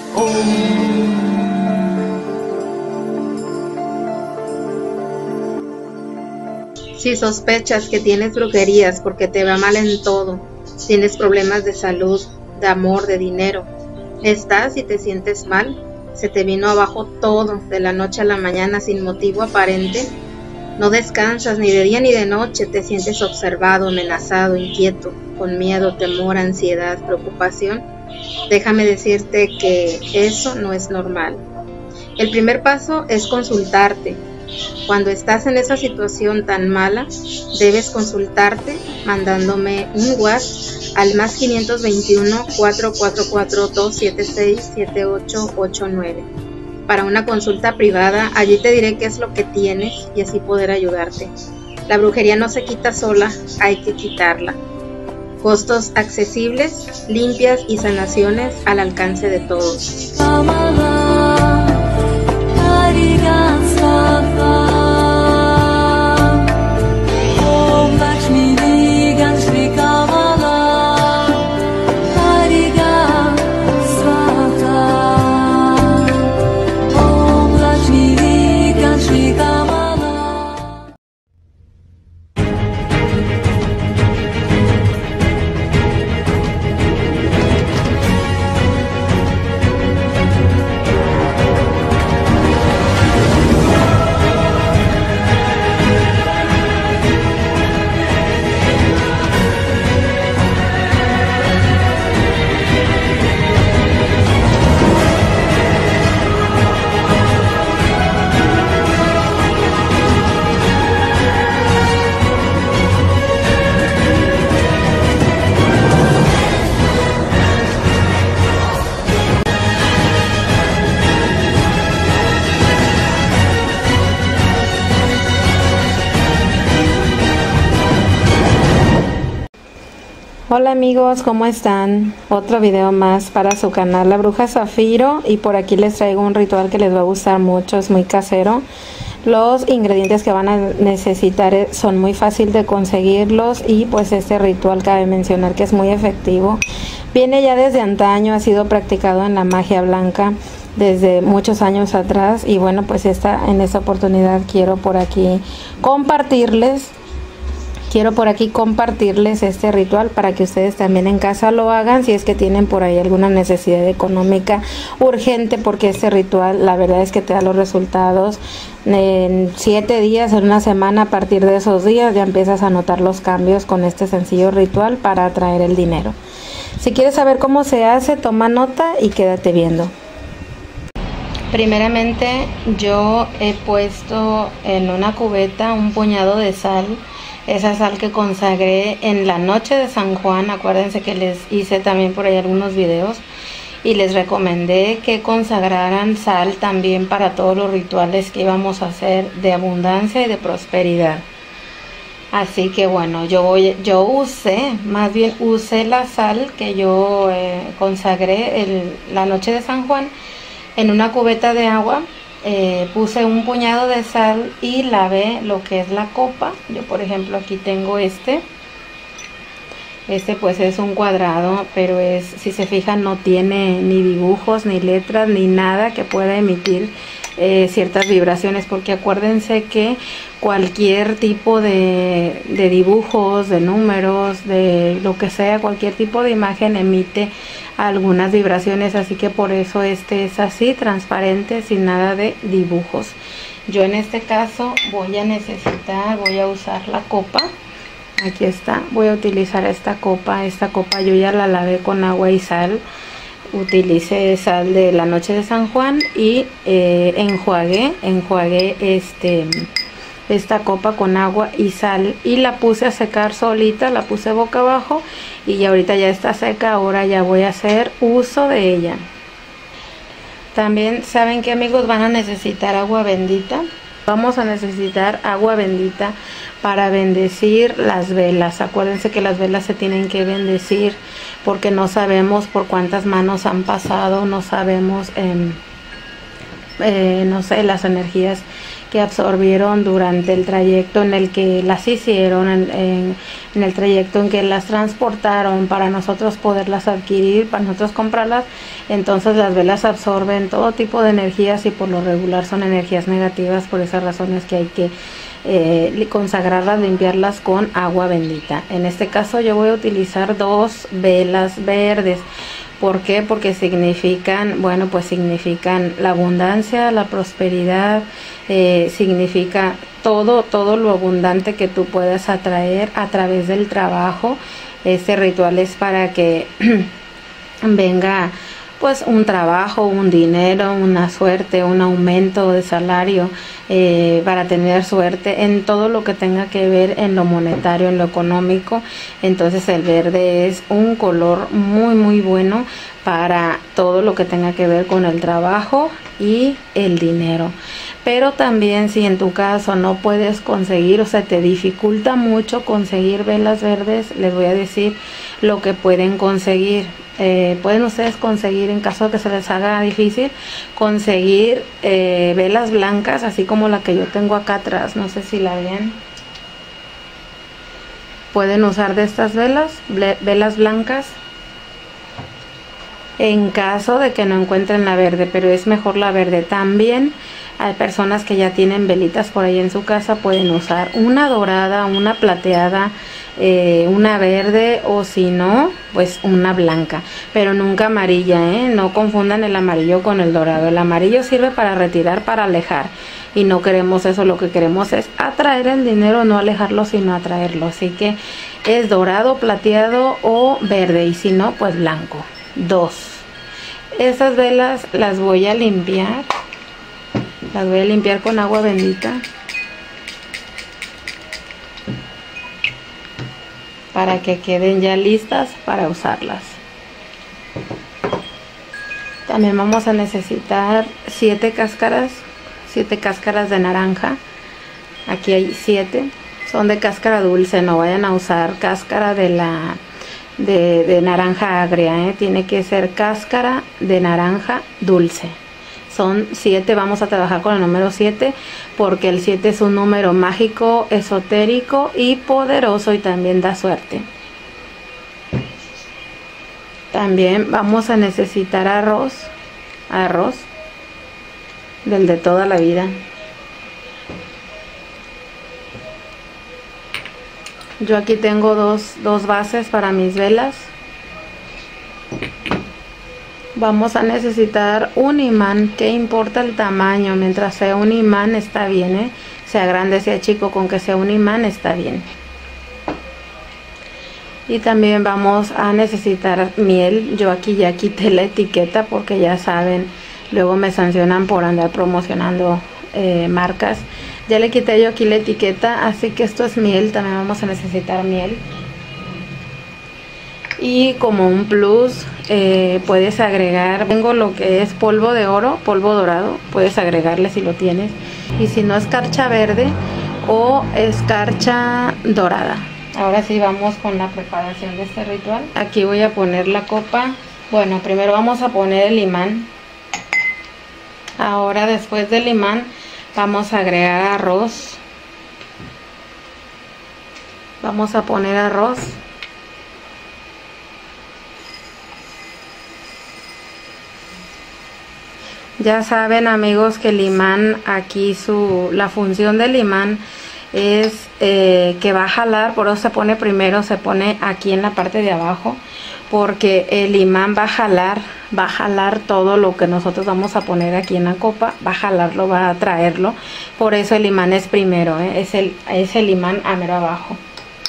Si sospechas que tienes brujerías porque te va mal en todo, tienes problemas de salud, de amor, de dinero, estás y te sientes mal, se te vino abajo todo de la noche a la mañana sin motivo aparente, no descansas ni de día ni de noche, te sientes observado, amenazado, inquieto, con miedo, temor, ansiedad, preocupación, déjame decirte que eso no es normal. El primer paso es consultarte. Cuando estás en esa situación tan mala, debes consultarte mandándome un WhatsApp al más 521 444 276 7889 para una consulta privada. Allí te diré qué es lo que tienes y así poder ayudarte. La brujería no se quita sola, hay que quitarla. Costos accesibles, limpias y sanaciones al alcance de todos. Hola amigos, ¿cómo están? Otro video más para su canal La Bruja Zafiro, y por aquí les traigo un ritual que les va a gustar mucho, es muy casero. Los ingredientes que van a necesitar son muy fácil de conseguirlos, y pues este ritual cabe mencionar que es muy efectivo. Viene ya desde antaño, ha sido practicado en la magia blanca desde muchos años atrás, y bueno, pues en esta oportunidad quiero por aquí compartirles este ritual para que ustedes también en casa lo hagan si es que tienen por ahí alguna necesidad económica urgente, porque este ritual la verdad es que te da los resultados en 7 días, en una semana. A partir de esos días ya empiezas a notar los cambios con este sencillo ritual para atraer el dinero. Si quieres saber cómo se hace, toma nota y quédate viendo. Primeramente yo he puesto en una cubeta un puñado de sal. Esa sal que consagré en la noche de San Juan. Acuérdense que les hice también por ahí algunos videos y les recomendé que consagraran sal también para todos los rituales que íbamos a hacer de abundancia y de prosperidad. Así que bueno, yo usé la sal que yo consagré la noche de San Juan en una cubeta de agua. Puse un puñado de sal y lavé lo que es la copa. Yo por ejemplo aquí tengo este pues es un cuadrado, pero si se fijan no tiene ni dibujos, ni letras, ni nada que pueda emitir ciertas vibraciones, porque acuérdense que cualquier tipo de dibujos, de números, de lo que sea, cualquier tipo de imagen emite algunas vibraciones, así que por eso este es así, transparente, sin nada de dibujos. Yo en este caso voy a usar la copa. Aquí está, voy a utilizar esta copa yo ya la lavé con agua y sal. Utilicé sal de la noche de San Juan y enjuagué esta copa con agua y sal y la puse a secar solita, la puse boca abajo y ahorita ya está seca. Ahora ya voy a hacer uso de ella. También saben que amigos, van a necesitar agua bendita. Vamos a necesitar agua bendita para bendecir las velas. Acuérdense que las velas se tienen que bendecir porque no sabemos por cuántas manos han pasado, no sabemos, no sé, las energías que absorbieron durante el trayecto en el que las hicieron, en el trayecto en que las transportaron para nosotros poderlas adquirir, para nosotros comprarlas. Entonces las velas absorben todo tipo de energías y por lo regular son energías negativas. Por esas razones que hay que consagrarlas, limpiarlas con agua bendita. En este caso yo voy a utilizar 2 velas verdes. ¿Por qué? Porque significan, bueno, pues significan la abundancia, la prosperidad, significa todo lo abundante que tú puedas atraer a través del trabajo. Este ritual es para que venga pues un trabajo, un dinero, una suerte, un aumento de salario, para tener suerte en todo lo que tenga que ver en lo monetario, en lo económico. Entonces el verde es un color muy bueno para todo lo que tenga que ver con el trabajo y el dinero. Pero también si en tu caso no puedes conseguir, o sea, te dificulta mucho conseguir velas verdes, les voy a decir lo que pueden conseguir. Pueden ustedes conseguir, en caso de que se les haga difícil, conseguir velas blancas, así como la que yo tengo acá atrás, no sé si la ven. Pueden usar de estas velas blancas en caso de que no encuentren la verde, pero es mejor la verde. También hay personas que ya tienen velitas por ahí en su casa, pueden usar una dorada, una plateada, una verde, o si no, pues una blanca, pero nunca amarilla, no confundan el amarillo con el dorado. El amarillo sirve para retirar, para alejar, y no queremos eso. Lo que queremos es atraer el dinero, no alejarlo sino atraerlo. Así que es dorado, plateado o verde, y si no, pues blanco. 2. Estas velas las voy a limpiar. Las voy a limpiar con agua bendita para que queden ya listas para usarlas. También vamos a necesitar 7 cáscaras de naranja. Aquí hay 7, son de cáscara dulce, no vayan a usar cáscara de naranja agria, tiene que ser cáscara de naranja dulce. Son 7, vamos a trabajar con el número 7 porque el 7 es un número mágico, esotérico y poderoso, y también da suerte. También vamos a necesitar arroz del de toda la vida. Yo aquí tengo dos bases para mis velas. Vamos a necesitar un imán. ¿Qué importa el tamaño? Mientras sea un imán está bien, sea grande, sea chico, con que sea un imán está bien. Y también vamos a necesitar miel. Yo aquí ya quité la etiqueta porque ya saben, luego me sancionan por andar promocionando marcas. Ya le quité yo aquí la etiqueta, así que esto es miel. También vamos a necesitar miel. Y como un plus, puedes agregar, tengo lo que es polvo de oro, polvo dorado, puedes agregarle si lo tienes, y si no, escarcha verde o escarcha dorada. Ahora sí vamos con la preparación de este ritual. Aquí voy a poner la copa. Bueno, primero vamos a poner el imán. Ahora, después del imán, vamos a agregar arroz. Vamos a poner arroz. Ya saben, amigos, que el imán aquí, la función del imán es que va a jalar. Por eso se pone primero, se pone aquí en la parte de abajo, porque el imán va a jalar todo lo que nosotros vamos a poner aquí en la copa, va a jalarlo, va a atraerlo. Por eso el imán es primero, es el imán a mero abajo.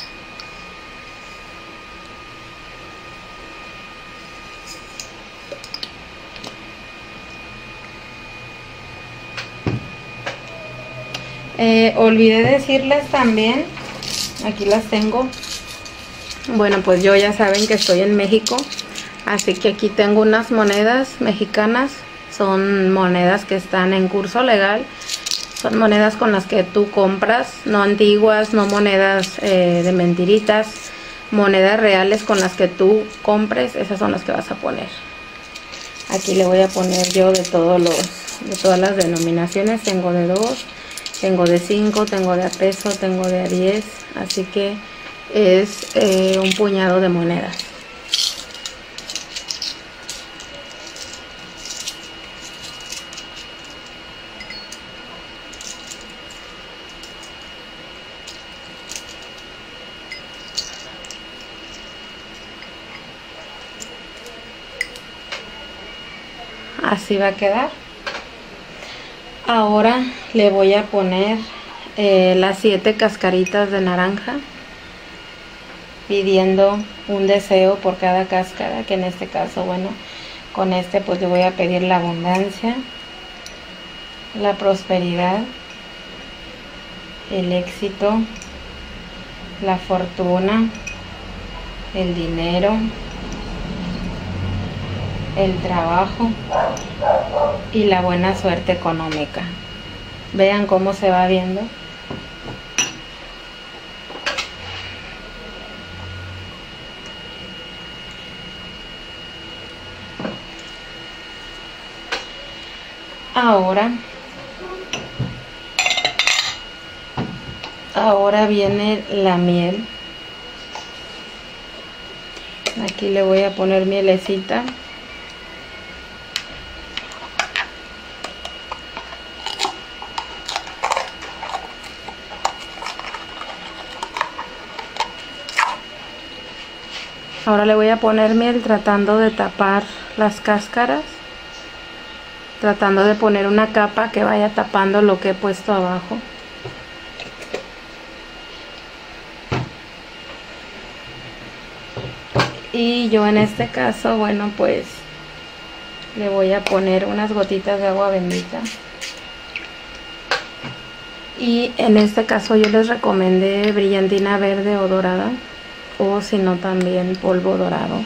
Olvidé decirles también, aquí las tengo. Bueno, pues yo, ya saben que estoy en México, así que aquí tengo unas monedas mexicanas. Son monedas que están en curso legal. Son monedas con las que tú compras, no antiguas, no monedas de mentiritas, monedas reales con las que tú compres. Esas son las que vas a poner. Aquí le voy a poner yo de todas las denominaciones. Tengo de 2, Tengo de 5, tengo de a peso, tengo de a 10, así que es un puñado de monedas. Así va a quedar. Ahora le voy a poner las 7 cascaritas de naranja, pidiendo un deseo por cada cáscara, que en este caso, bueno, con este pues le voy a pedir la abundancia, la prosperidad, el éxito, la fortuna, el dinero, el trabajo y la buena suerte económica. Vean cómo se va viendo. Ahora viene la miel. Aquí le voy a poner mielecita. Ahora le voy a poner miel tratando de tapar las cáscaras, tratando de poner una capa que vaya tapando lo que he puesto abajo. Y yo en este caso, bueno, pues le voy a poner unas gotitas de agua bendita. Y en este caso yo les recomendé brillantina verde o dorada, o si no también polvo dorado.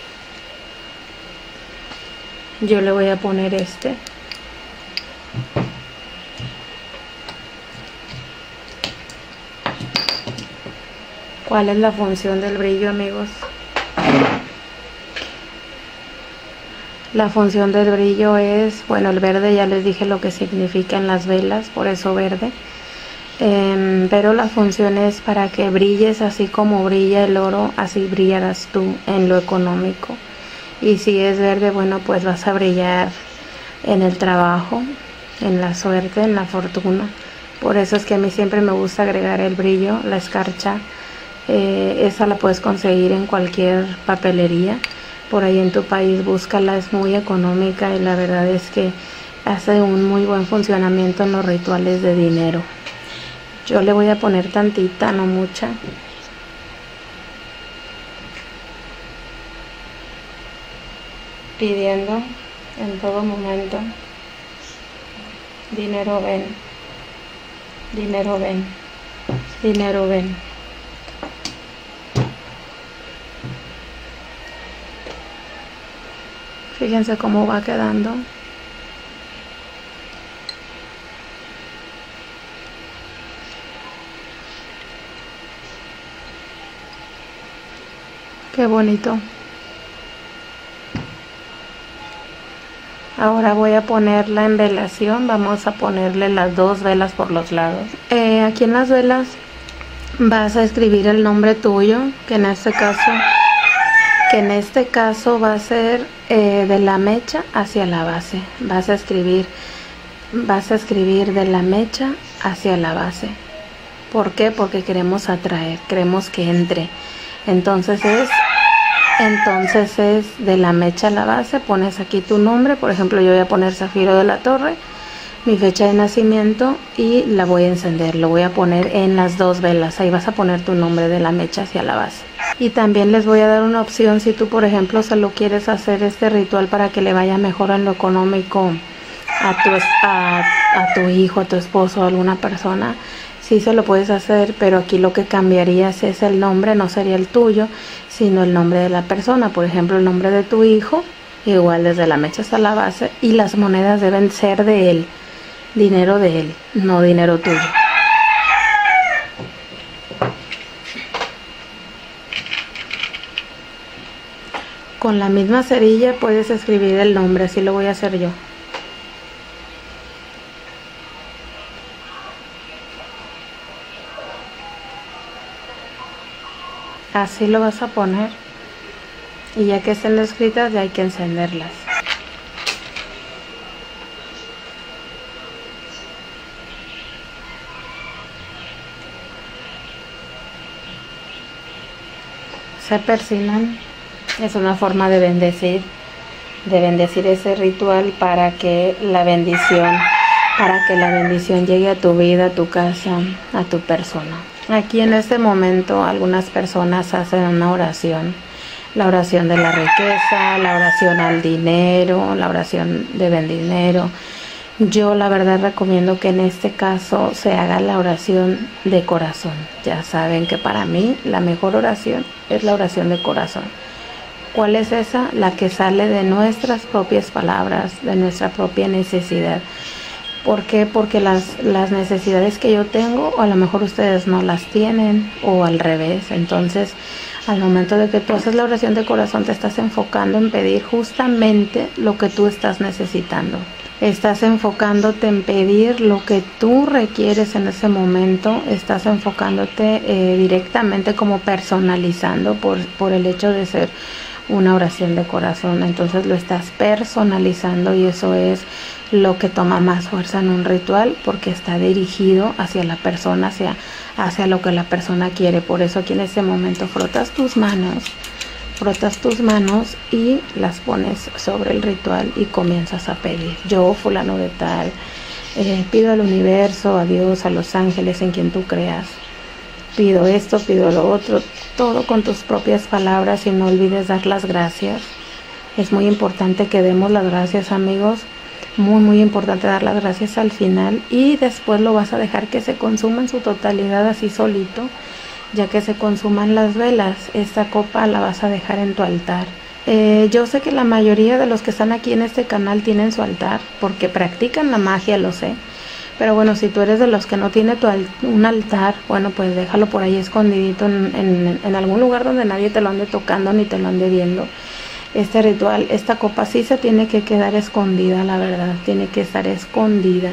Yo le voy a poner este. ¿Cuál es la función del brillo, amigos? La función del brillo es, bueno, el verde ya les dije lo que significa en las velas, por eso verde. Pero la función es para que brilles así como brilla el oro, así brillarás tú en lo económico. Y si es verde, bueno, pues vas a brillar en el trabajo, en la suerte, en la fortuna. Por eso es que a mí siempre me gusta agregar el brillo, la escarcha. Esa la puedes conseguir en cualquier papelería. Por ahí en tu país búscala, es muy económica y la verdad es que hace un muy buen funcionamiento en los rituales de dinero. Yo le voy a poner tantita, no mucha. Pidiendo en todo momento: dinero ven, dinero ven, dinero ven. Fíjense cómo va quedando. Qué bonito. Ahora voy a poner la envelación. Vamos a ponerle las 2 velas por los lados. Aquí en las velas vas a escribir el nombre tuyo, que en este caso va a ser de la mecha hacia la base. Vas a escribir de la mecha hacia la base. ¿Por qué? Porque queremos atraer, queremos que entre. Entonces es de la mecha a la base. Pones aquí tu nombre, por ejemplo yo voy a poner Zafiro de la Torre, mi fecha de nacimiento, y la voy a encender. Lo voy a poner en las 2 velas. Ahí vas a poner tu nombre de la mecha hacia la base. Y también les voy a dar una opción, si tú por ejemplo se lo quieres hacer este ritual para que le vaya mejor en lo económico a tu hijo, a tu esposo, a alguna persona. Sí se lo puedes hacer, pero aquí lo que cambiarías es el nombre, no sería el tuyo, sino el nombre de la persona. Por ejemplo, el nombre de tu hijo, igual desde la mecha hasta la base, y las monedas deben ser de él, dinero de él, no dinero tuyo. Con la misma cerilla puedes escribir el nombre, así lo voy a hacer yo. Así lo vas a poner. Y ya que estén escritas, ya hay que encenderlas. Se persignan. Es una forma de bendecir ese ritual para que la bendición llegue a tu vida, a tu casa, a tu persona. Aquí en este momento algunas personas hacen una oración, la oración de la riqueza, la oración al dinero, la oración de bendinero. Yo la verdad recomiendo que en este caso se haga la oración de corazón. Ya saben que para mí la mejor oración es la oración de corazón. ¿Cuál es esa? La que sale de nuestras propias palabras, de nuestra propia necesidad. ¿Por qué? Porque las necesidades que yo tengo, a lo mejor ustedes no las tienen, o al revés. Entonces, al momento de que tú haces la oración de corazón, te estás enfocando en pedir justamente lo que tú estás necesitando. Estás enfocándote en pedir lo que tú requieres en ese momento. Estás enfocándote directamente, como personalizando por el hecho de ser una oración de corazón. Entonces lo estás personalizando, y eso es lo que toma más fuerza en un ritual, porque está dirigido hacia la persona, hacia lo que la persona quiere. Por eso aquí en este momento frotas tus manos y las pones sobre el ritual y comienzas a pedir. Yo, fulano de tal, pido al universo, a Dios, a los ángeles, en quien tú creas, pido esto, pido lo otro, todo con tus propias palabras, y no olvides dar las gracias. Es muy importante que demos las gracias, amigos, muy importante dar las gracias al final, y después lo vas a dejar que se consuma en su totalidad así solito. Ya que se consuman las velas, esta copa la vas a dejar en tu altar. Yo sé que la mayoría de los que están aquí en este canal tienen su altar, porque practican la magia, lo sé. Pero bueno, si tú eres de los que no tiene un altar, bueno, pues déjalo por ahí escondidito en algún lugar donde nadie te lo ande tocando ni te lo ande viendo. Este ritual, esta copa sí se tiene que quedar escondida, la verdad, tiene que estar escondida.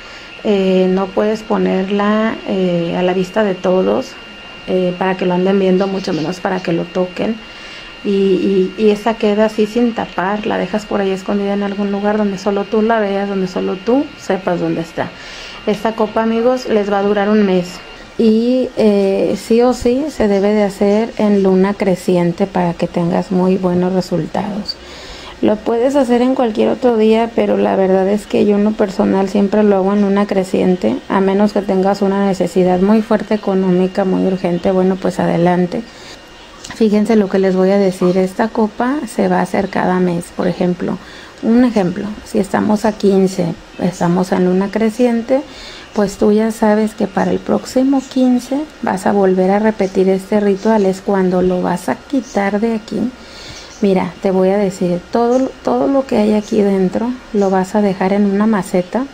No puedes ponerla a la vista de todos, para que lo anden viendo, mucho menos para que lo toquen. Y esa queda así sin tapar, la dejas por ahí escondida en algún lugar donde solo tú la veas, donde solo tú sepas dónde está. Esta copa, amigos, les va a durar un mes, y sí o sí se debe de hacer en luna creciente para que tengas muy buenos resultados. Lo puedes hacer en cualquier otro día, pero la verdad es que yo en lo personal siempre lo hago en luna creciente, a menos que tengas una necesidad muy fuerte económica, muy urgente. Bueno, pues adelante. Fíjense lo que les voy a decir, esta copa se va a hacer cada mes. Por ejemplo, si estamos a 15, estamos en luna creciente, pues tú ya sabes que para el próximo 15 vas a volver a repetir este ritual. Es cuando lo vas a quitar de aquí. Mira, te voy a decir, todo lo que hay aquí dentro lo vas a dejar en una maceta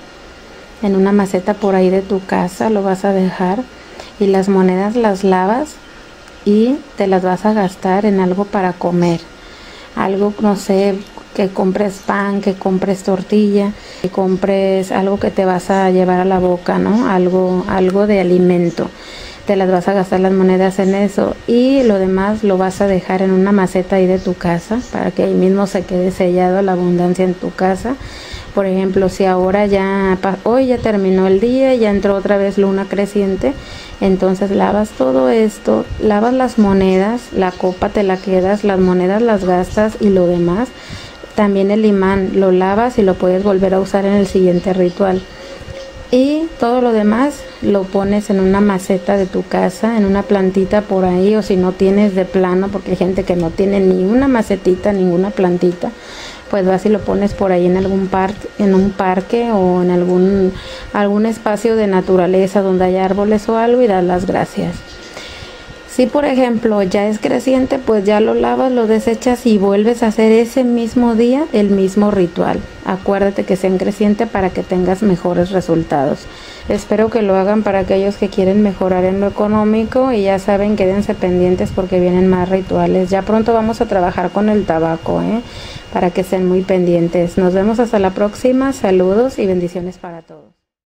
por ahí de tu casa, lo vas a dejar, y las monedas las lavas y te las vas a gastar en algo para comer. Algo, no sé, que compres pan, que compres tortilla, que compres algo que te vas a llevar a la boca, ¿no? Algo de alimento. Te las vas a gastar las monedas en eso, y lo demás lo vas a dejar en una maceta ahí de tu casa para que ahí mismo se quede sellado la abundancia en tu casa. Por ejemplo, si ahora hoy ya terminó el día, ya entró otra vez luna creciente, entonces lavas todo esto, lavas las monedas, la copa te la quedas, las monedas las gastas, y lo demás, también el imán, lo lavas y lo puedes volver a usar en el siguiente ritual. Y todo lo demás lo pones en una maceta de tu casa, en una plantita por ahí, o si no tienes de plano, porque hay gente que no tiene ni una macetita, ninguna plantita, pues vas y lo pones por ahí en un parque o en algún espacio de naturaleza donde haya árboles o algo, y das las gracias. Si por ejemplo ya es creciente, pues ya lo lavas, lo desechas y vuelves a hacer ese mismo día el mismo ritual. Acuérdate que sea en creciente para que tengas mejores resultados. Espero que lo hagan para aquellos que quieren mejorar en lo económico, y ya saben, quédense pendientes porque vienen más rituales. Ya pronto vamos a trabajar con el tabaco, para que estén muy pendientes. Nos vemos hasta la próxima. Saludos y bendiciones para todos.